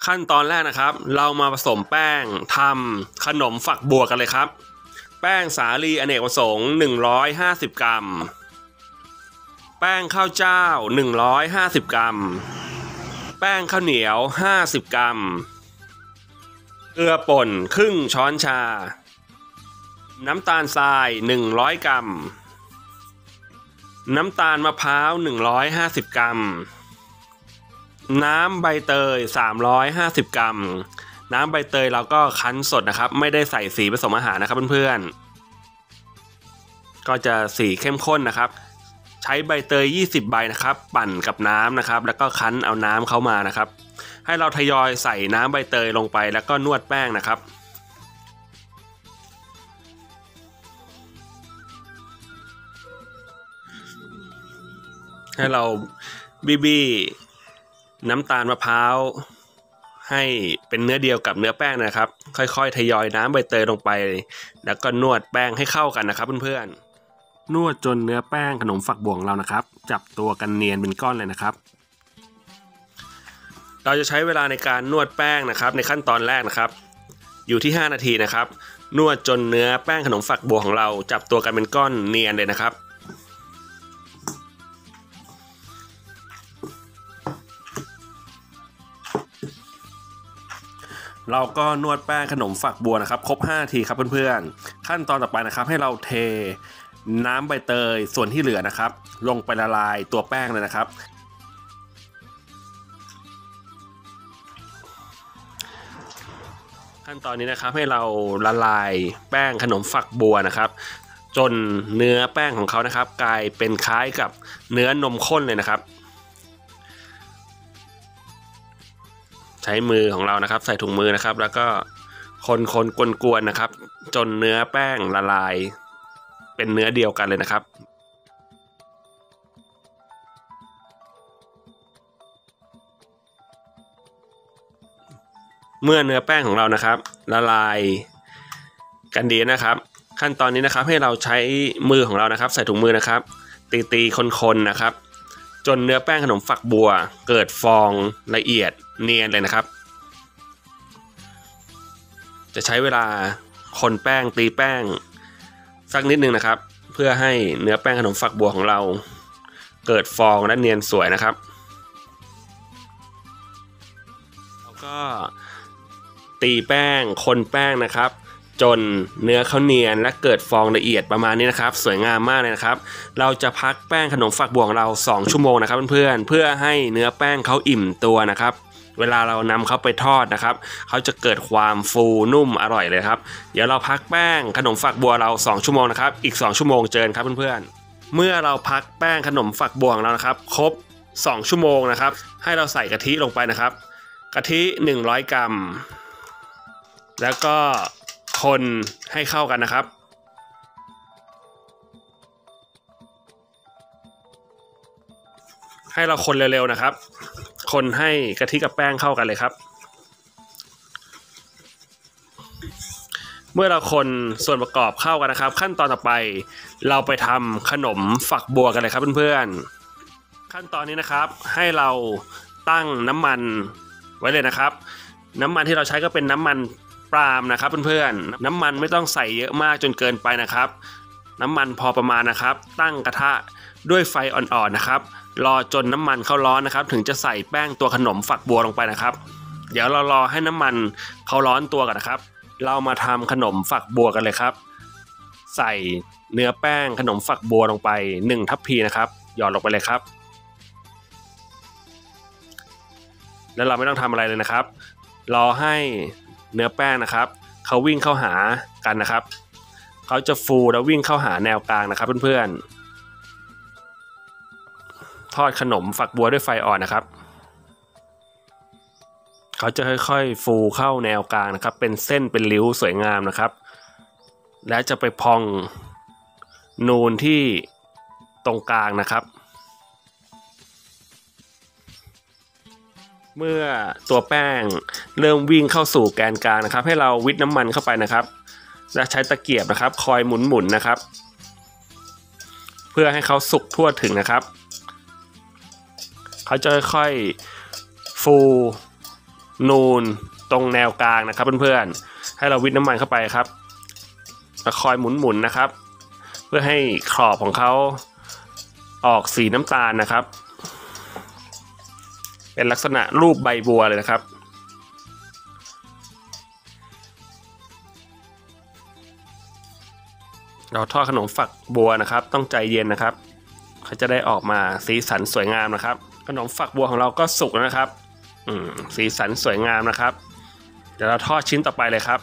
ขั้นตอนแรกนะครับเรามาผสมแป้งทำขนมฝักบัวกันเลยครับแป้งสาลีอเนกประสงค์150 กรัมแป้งข้าวเจ้า150 กรัมแป้งข้าวเหนียว50 กรัมเกลือป่นครึ่งช้อนชาน้ำตาลทราย100 กรัมน้ำตาลมะพร้าว150 กรัมน้ำใบเตย350 กรัมน้ำใบเตยเราก็คั้นสดนะครับไม่ได้ใส่สีผสมอาหารนะครับเพื่อนๆก็จะสีเข้มข้นนะครับใช้ใบเตย20 ใบนะครับปั่นกับน้ำนะครับแล้วก็คั้นเอาน้ำเข้ามานะครับให้เราทยอยใส่น้ำใบเตยลงไปแล้วก็นวดแป้งนะครับให้เราบี้น้ำตาลมะพร้าวให้เป็นเนื้อเดียวกับเนื้อแป้งนะครับค่อยๆทยอยน้ำใบเตยลงไปแล้วก็นวดแป้งให้เข้ากันนะครับเพื่อนๆนวดจนเนื้อแป้งขนมฝักบัวของเรานะครับจับตัวกันเนียนเป็นก้อนเลยนะครับเราจะใช้เวลาในการนวดแป้งนะครับในขั้นตอนแรกนะครับอยู่ที่5 นาทีนะครับนวดจนเนื้อแป้งขนมฝักบัวของเราจับตัวกันเป็นก้อนเนียนเลยนะครับเราก็นวดแป้งขนมฝักบัวนะครับครบ5 นาทีครับเพื่อนๆขั้นตอนต่อไปนะครับให้เราเทน้ำใบเตยส่วนที่เหลือนะครับลงไปละลายตัวแป้งเลยนะครับขั้นตอนนี้นะครับให้เราละลายแป้งขนมฝักบัวนะครับจนเนื้อแป้งของเขานะครับกลายเป็นคล้ายกับเนื้อนมข้นเลยนะครับใช้มือของเรานะครับใส่ถุงมือนะครับแล้วก็คนกวนๆนะครับจนเนื้อแป้งละลายเป็นเนื้อเดียวกันเลยนะครับเมื่อเนื้อแป้งของเรานะครับละลายกันดีนะครับขั้นตอนนี้นะครับให้เราใช้มือของเรานะครับใส่ถุงมือนะครับตีคนๆนะครับจนเนื้อแป้งขนมฝักบัวเกิดฟองละเอียดเนียนเลยนะครับจะใช้เวลาคนแป้งตีแป้งสักนิดนึงนะครับเพื่อให้เนื้อแป้งขนมฝักบัวของเราเกิดฟองและเนียนสวยนะครับแล้วก็ตีแป้งคนแป้งนะครับจนเนื้อเขาเนียนและเกิดฟองละเอียดประมาณนี้นะครับสวยงามมากเลยนะครับเราจะพักแป้งขนมฝักบัวของเรา2 ชั่วโมงนะครับเพื่อนๆเพื่อให้เนื้อแป้งเขาอิ่มตัวนะครับเวลาเรานำเขาไปทอดนะครับเขาจะเกิดความฟูนุ่มอร่อยเลยครับเดี๋ยวเราพักแป้งขนมฝักบัวเรา2 ชั่วโมงนะครับอีก2 ชั่วโมงเจอกันครับเพื่อนๆเมื่อเราพักแป้งขนมฝักบัวของเรานะครับครบ2 ชั่วโมงนะครับให้เราใส่กะทิลงไปนะครับกะทิ100 กรัมแล้วก็คนให้เข้ากันนะครับให้เราคนเร็วๆนะครับคนให้กะทิกับแป้งเข้ากันเลยครับเมื่อเราคนส่วนประกอบเข้ากันนะครับขั้นตอนต่อไปเราไปทำขนมฝักบัวกันเลยครับเพื่อนๆขั้นตอนนี้นะครับให้เราตั้งน้ำมันไว้เลยนะครับน้ำมันที่เราใช้ก็เป็นน้ำมันปาล์มนะครับเพื่อนๆน้ำมันไม่ต้องใส่เยอะมากจนเกินไปนะครับน้ำมันพอประมาณนะครับตั้งกระทะด้วยไฟอ่อนๆนะครับรอจนน้ำมันเขาร้อนนะครับถึงจะใส่แป้งตัวขนมฝักบัวลงไปนะครับเดี๋ยวเรารอให้น้ำมันเขาร้อนตัวกันนะครับเรามาทำขนมฝักบัวกันเลยครับใส่เนื้อแป้งขนมฝักบัวลงไป1 ทัพพีนะครับหยอดลงไปเลยครับแล้วเราไม่ต้องทำอะไรเลยนะครับรอให้เนื้อแป้งนะครับเขาวิ่งเข้าหากันนะครับเขาจะฟูแล้ววิ่งเข้าหาแนวกลางนะครับเพื่อนๆทอดขนมฝักบัวด้วยไฟอ่อนนะครับเขาจะค่อยๆฟูเข้าแนวกลางนะครับเป็นเส้นเป็นริ้วสวยงามนะครับและจะไปพองนูนที่ตรงกลางนะครับเมื่อตัวแป้งเริ่มวิ่งเข้าสู่แกนกลางนะครับให้เราวิทน้ำมันเข้าไปนะครับและใช้ตะเกียบนะครับคอยหมุนนะครับเพื่อให้เขาสุกทั่วถึงนะครับเขาจะค่อยๆฟูนูนตรงแนวกลางนะครับเพื่อนๆให้เราวิทน้ำมันเข้าไปครับคอยหมุนนะครับ เพื่อให้ขอบของเขาออกสีน้ำตาลนะครับเป็นลักษณะรูปใบบัวเลยนะครับเราทอดขนมฝักบัวนะครับต้องใจเย็นนะครับเขาจะได้ออกมาสีสันสวยงามนะครับขนมฝักบัวของเราก็สุกแล้วนะครับสีสันสวยงามนะครับเดี๋ยวเราทอดชิ้นต่อไปเลยครับ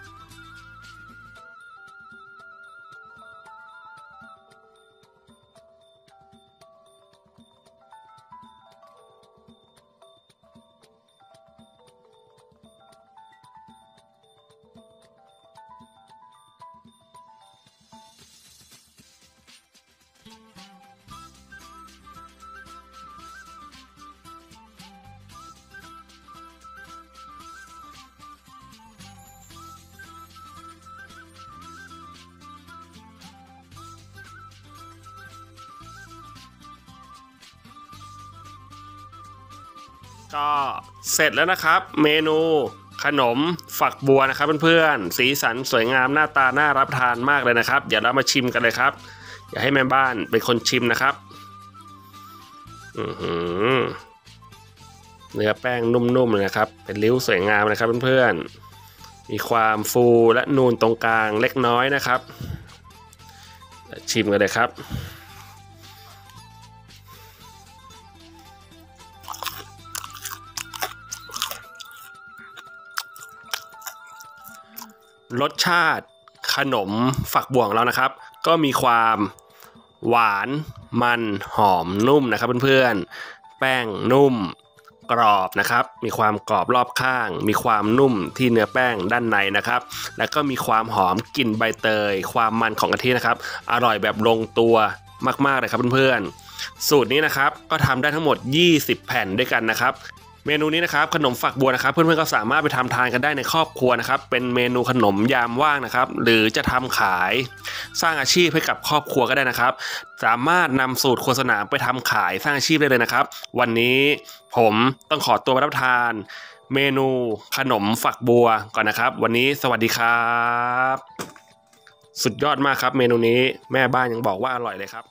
ก็เสร็จแล้วนะครับเมนูขนมฝักบัวนะครับเพื่อนๆสีสันสวยงามหน้าตาน่ารับประทานมากเลยนะครับเดี๋ยวเรามาชิมกันเลยครับอย่าให้แม่บ้านเป็นคนชิมนะครับเนื้อแป้งนุ่มๆเลยนะครับเป็นริ้วสวยงามนะครับเพื่อนๆมีความฟูและนูนตรงกลางเล็กน้อยนะครับชิมกันเลยครับรสชาติขนมฝักบัวของเรานะครับก็มีความหวานมันหอมนุ่มนะครับเพื่อนๆแป้งนุ่มกรอบนะครับมีความกรอบรอบข้างมีความนุ่มที่เนื้อแป้งด้านในนะครับแล้วก็มีความหอมกลิ่นใบเตยความมันของกะทินะครับอร่อยแบบลงตัวมากๆเลยครับเพื่อนๆสูตรนี้นะครับก็ทำได้ทั้งหมด20แผ่นด้วยกันนะครับเมนูนี้นะครับขนมฝักบัวนะครับเพื่อนๆก็สามารถไปทำทานกันได้ในครอบครัวนะครับเป็นเมนูขนมยามว่างนะครับหรือจะทำขายสร้างอาชีพให้กับครอบครัวก็ได้นะครับสามารถนำสูตรโฆษณาไปทำขายสร้างอาชีพได้เลยนะครับวันนี้ผมต้องขอตัวไปรับประทานเมนูขนมฝักบัวก่อนนะครับวันนี้สวัสดีครับสุดยอดมากครับเมนูนี้แม่บ้านยังบอกว่าอร่อยเลยครับ